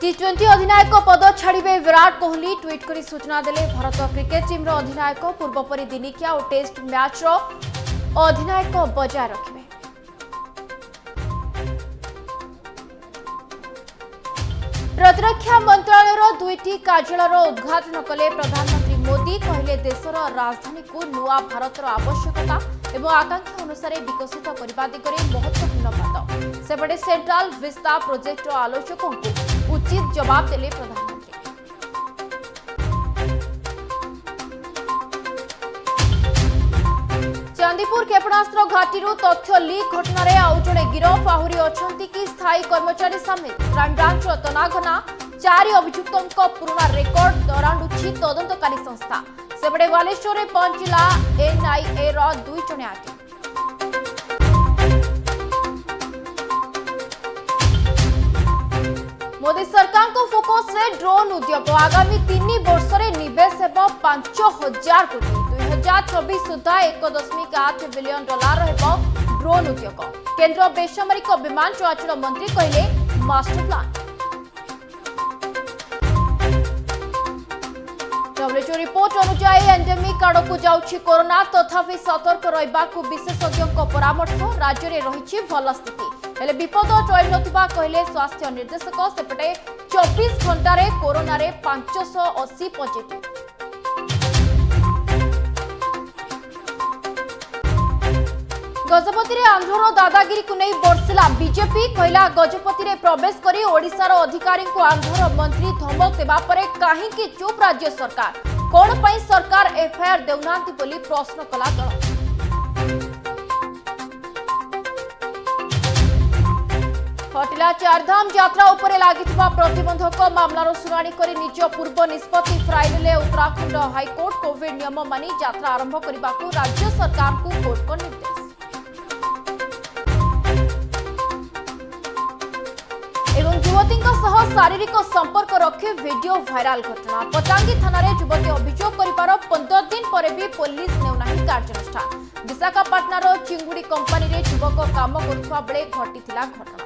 T20 अधिनायक पद छाड़े Virat Kohli tweet कर सूचना देले भारत क्रिकेट टीम अधिनायक पूर्वपरी दिनिकिया और टेस्ट मैच अधिनायक बजाय रखिबे। प्रतिरक्षा मंत्रालय दुईटी कार्यालय उद्घाटन कले प्रधानमंत्री मोदी कहले देशर राजधानी को नुआ भारतर आवश्यकता एवं आकांक्षा अनुसार विकसित करने दिगरे महत्वपूर्ण बात सेपटे सेंट्रल विस्ता प्रोजेक्ट आलोचकों को उचित जवाब देले प्रधानमंत्री। चांदीपुर क्षेपणास्त्र घाटी तथ्य लीक घटना आउ जड़े गिरफ आहरी अच्छा कि स्थायी कर्मचारी समेत क्राइमब्रांच तनाघना 4 अभियुक्तों पुराना रेकर्ड दराणुछि तदंतकारी संस्था सेपटे बालेश्वर में पहुंचला एनआईए दुई जणे आगे। मोदी सरकार को फोकस रे ड्रोन उद्योग आगामी 3 वर्ष रे निवेश हेबो 5000 कोटी 2026 सुधा 1.8 बिलियन डॉलर हेबो ड्रोन उद्योग। केंद्र बेसामरिक विमान चलाचल मंत्री कहले मास्टर प्लान। डब्ल्यूएचओ रिपोर्ट अनुसार एंडेमिक आड़ को जाउछि कोरोना तथापि सतर्क रहिबाकु विशेषज्ञों परामर्श राज्य में रही भल स्थिति हेले विपद टल नथिबा कहले स्वास्थ्य निर्देशक सेपटे 24 घंटे कोरोना रे 580 पॉजिटिव। गजपति रे आंध्र दादागिरी को नहीं बरसिला बीजेपी कहला गजपति रे प्रवेश करी ओडिशार अधिकारी को आंध्र मंत्री धमक देबा परे काहे कि चुप राज्य सरकार कोन पई सरकार एफआईआर देउनांती बोली प्रश्न कला दल। हटिला चारधाम यात्रा उपरे लागिथिबा प्रतिबंधक मामलार शुनाणी करी निज पूर्व निष्पत्ति फ्राइले उत्तराखंड हाईकोर्ट कोविड नियम मानि यात्रा आरंभ करने को राज्य सरकार को कोर्ट को निर्देश। एवं युवती शारीरिक संपर्क रखी वीडियो भाइराल घटना पटांगी थाना युवती अभियोग कर 15 दिन पर भी पुलिस नेउना कार्यानुष्ठान। विशाखापाटनार चिंगुड़ी कंपानी युवक काम करुवा बेले घटी घटना।